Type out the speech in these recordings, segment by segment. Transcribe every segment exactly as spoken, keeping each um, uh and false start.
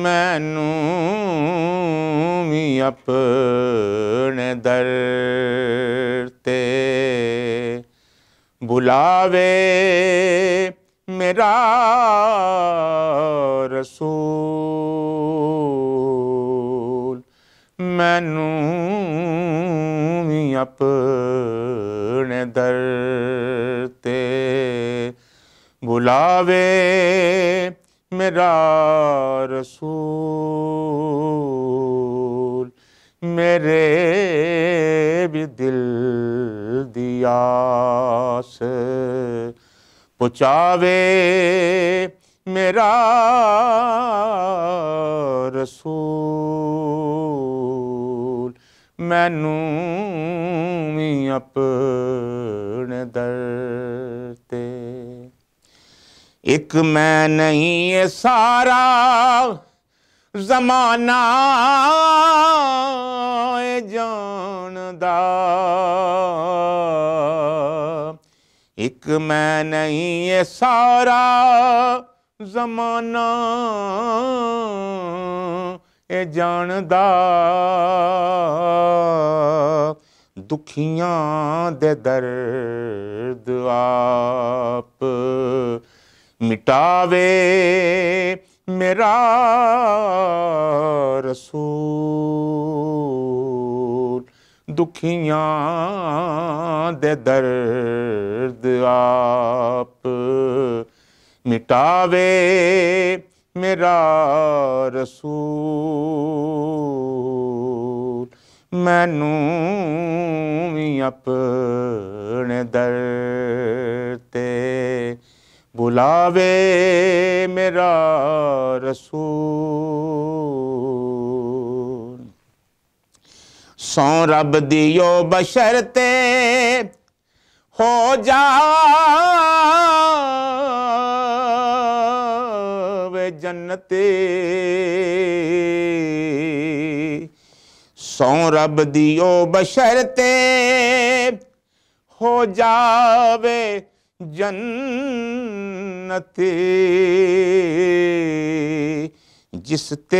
मैनू भी अपने दर ते बुलावे मेरा रसूल। मैनू भी अपने दर ते बुलावे मेरा रसूल। मेरे भी दिल दी आस पुचावे मेरा रसूल। मैनू भी अपने दर ते एक मैं नहीं ये सारा ज़माना जानदा। एक मैं नहीं ये सारा ज़माना ए जानदा। दुखियां दे दर्द आप मिटावे मेरा रसूल। दुखियां दे दर्द आप मिटावे मेरा रसूल। मैनू भी अपने दर ते बुलावे मेरा रसूल। सौ रब दियो बशरते हो जावे जन्नते। सौ रब दियो बशरते हो जावे जन्नते। जिस ते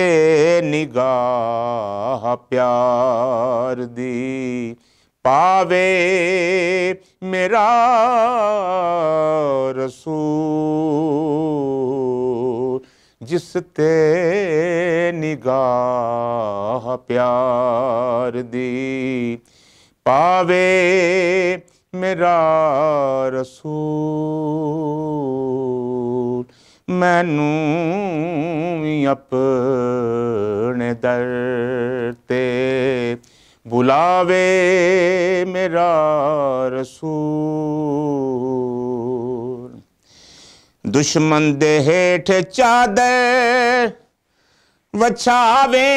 निगाह प्यार दी पावे मेरा रसूल। जिस ते निगाह प्यार दी पावे मेरा रसूल। मैनू भी अपने दर ते बुलावे मेरा रसूल। दुश्मन दे हेठ चादर वछावे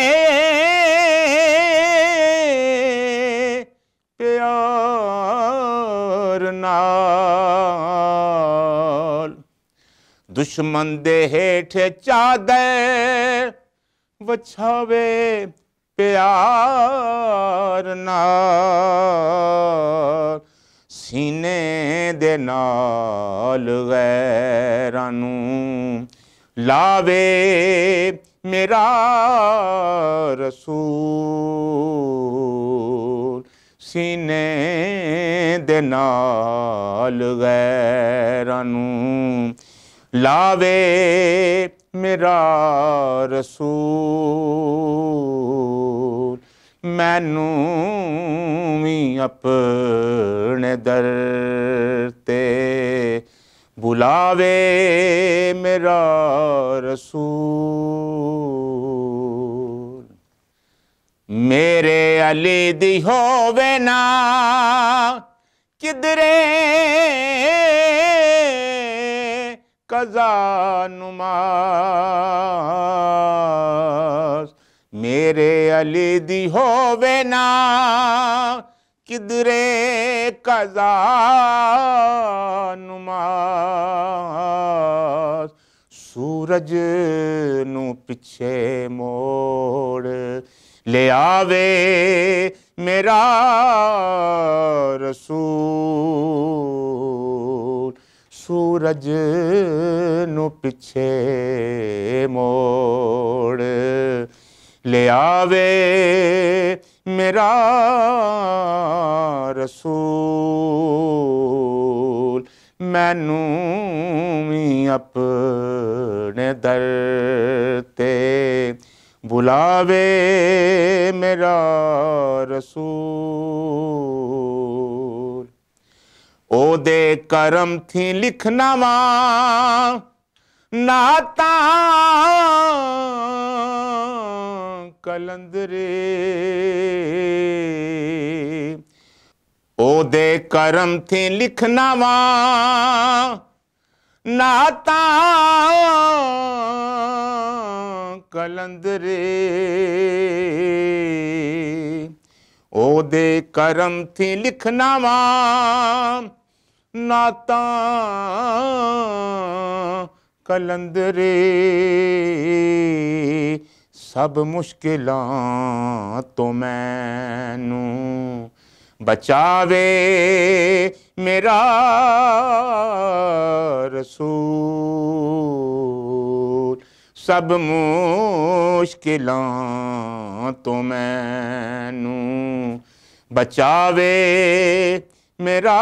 प्यार नाल। दुश्मन दे हेठ चादर वछावे प्यार नाल। सीने दे नाल गैरां नू लावे मेरा रसूल। सीने दे नाल गैरां नू लावे मेरा रसूल। मैनू भी अपने दर ते बुलावे मेरा रसूल। मेरे अली दी होवे ना किधरे कज़ा नुमाज़। मेरे अली दी होवे ना किधरे कज़ा नुमाज़। सूरज नू पिछे मोड़ ले आवे मेरा रसूल। सूरज नू पिछे मोड़ ले आवे मेरा रसूल, मैनू भी अपने दर ते बुलावे मेरा रसूल। ओदे करम थी लिखना वा नाता कलंदरे, ओदे करम थी लिखना वा नाता कलंदरे, ओदे करम थी लिखना वा नाता कलंदरे। सब मुश्किलां तो मैनू बचावे मेरा रसूल, सब मुश्किलां तो मैनू बचावे मेरा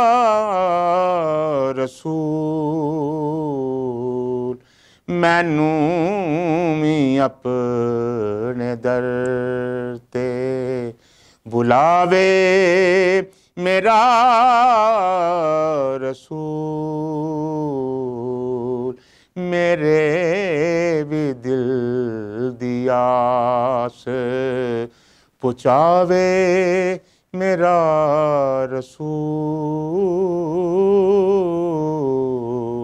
रसूल, मैनू भी अपने दर ते बुलावे मेरा रसूल, मेरे भी दिल दी आस पुचावे मेरा रसूल।